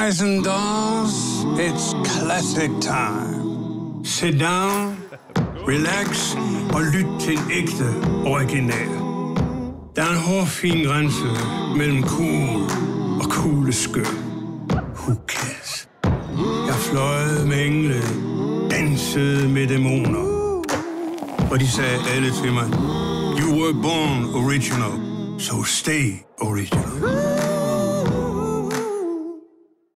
Guys and dolls, it's classic time. Sit down, relax og lyt til en ægte original. Der er en hårfin grænse mellem cool og kugleskør. Who cares? Jeg fløjede med engle, dansede med dæmoner. Og de sagde alle til mig, you were born original, so stay original.